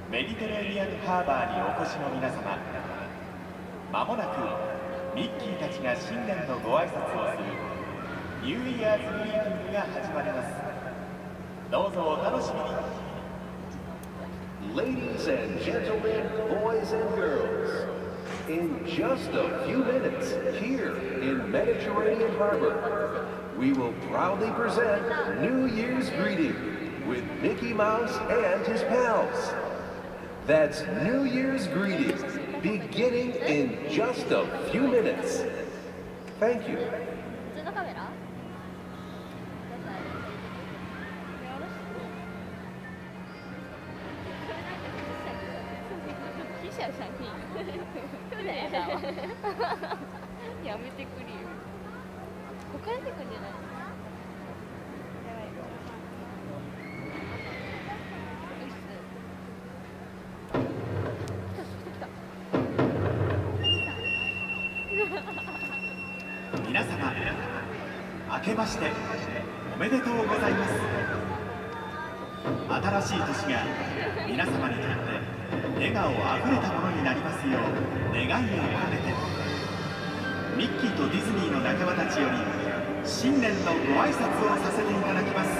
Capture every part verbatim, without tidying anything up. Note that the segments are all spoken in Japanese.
メディテレーニアンハーバーにお越しの皆様、まもなくミッキーたちが新年のご挨拶をするニューイヤーズグリーティングが始まります。どうぞお楽しみに。 Ladies and gentlemen, boys and girls, in just a few minutes here in Mediterranean Harbor, we will proudly present New Year's Greeting with Mickey Mouse and his pals. That's New Year's Greeting, beginning in just a few minutes. Thank you. やめてくれよ。ここから出てくんじゃない？やばい。 皆様、明けましておめでとうございます。新しい年が皆様にとって笑顔あふれたものになりますよう願いを込めて、ミッキーとディズニーの仲間たちより新年のご挨拶をさせていただきます。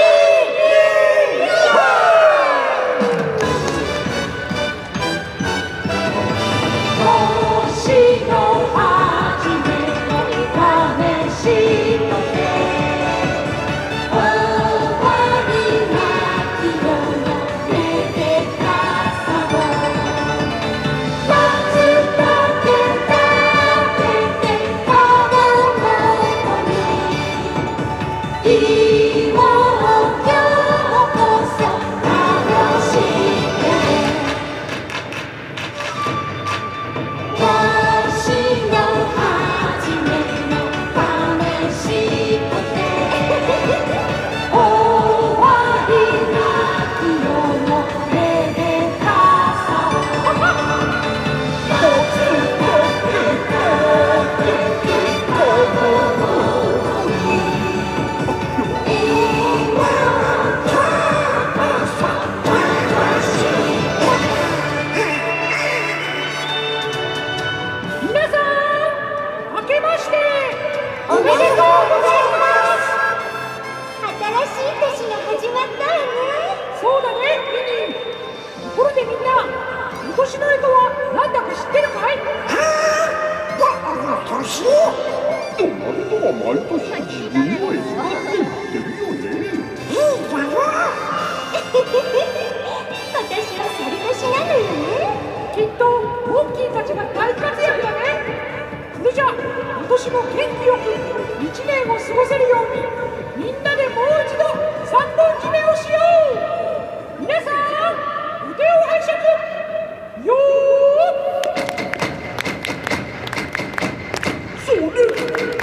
Happy 年の干支は何だか知ってるかい？ 私となるとは毎年自分の絵柄って言ってるよね。いいじゃろ。 私は去り年なのよね。 きっとモンキーたちが大活躍だね。それじゃあ今年も元気よく一年を過ごせるようにみんなでもう一度三本締めをしよう。皆さん腕を拝借よー。それ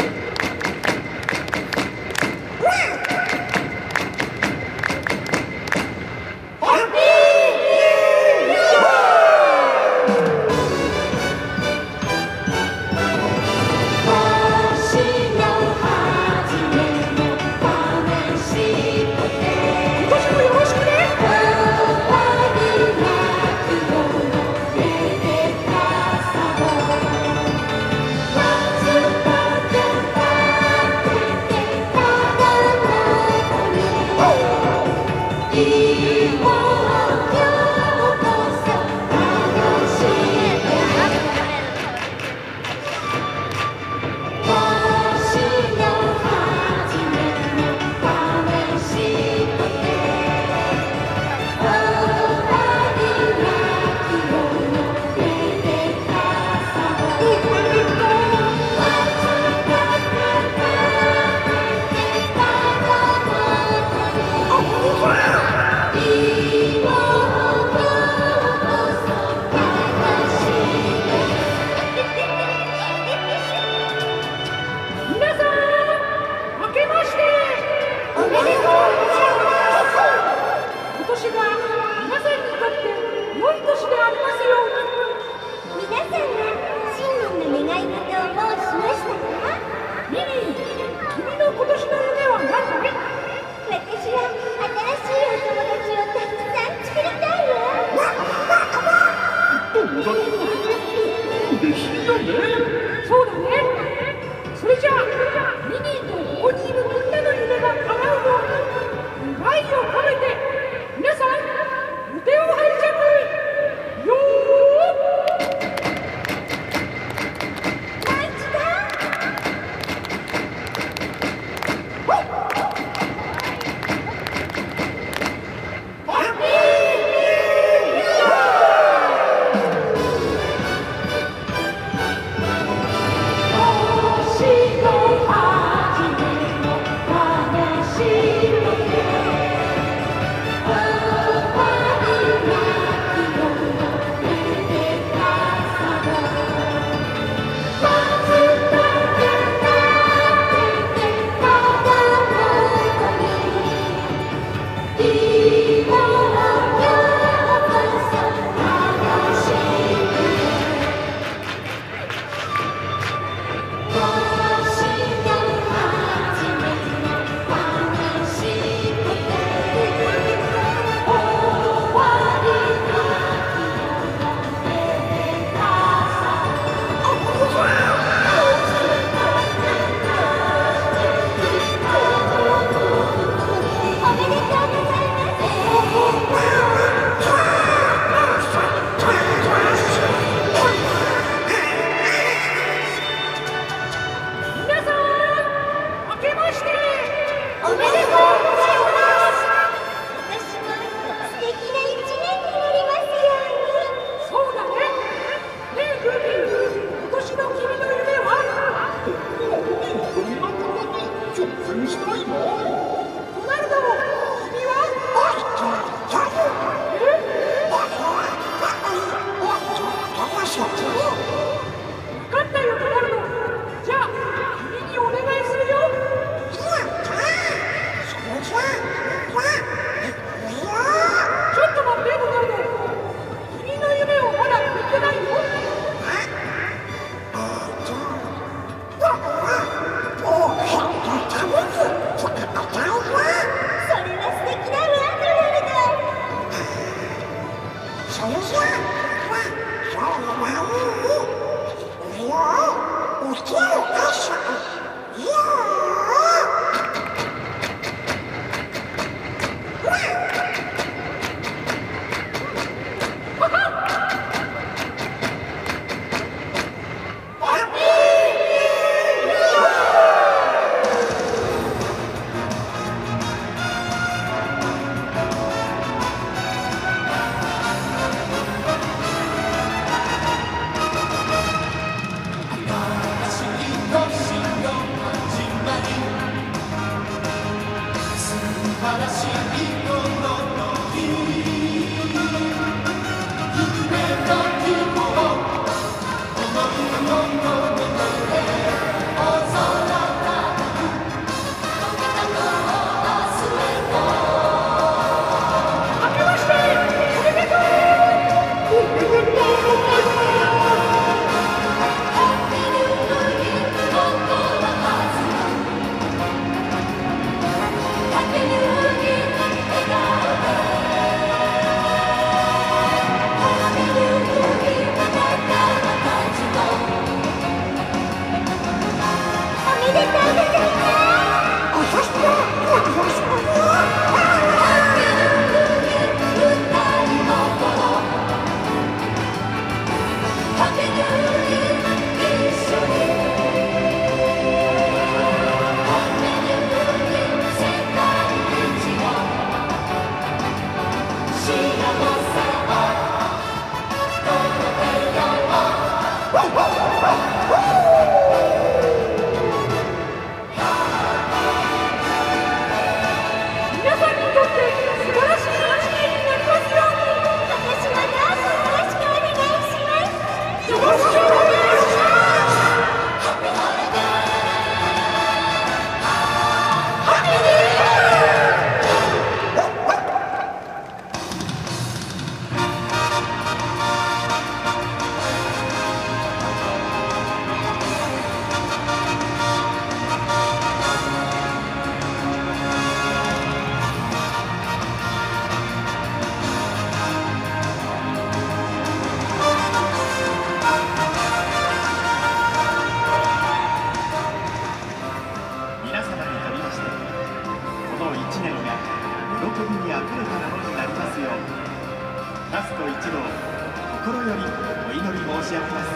ご一同心よりお祈り申し上げます。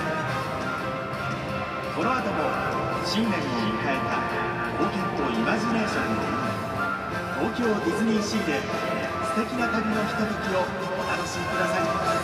この後も新年を迎えた冒険とイマジネーションの海、東京ディズニーシーで素敵な旅のひとときをお楽しみください。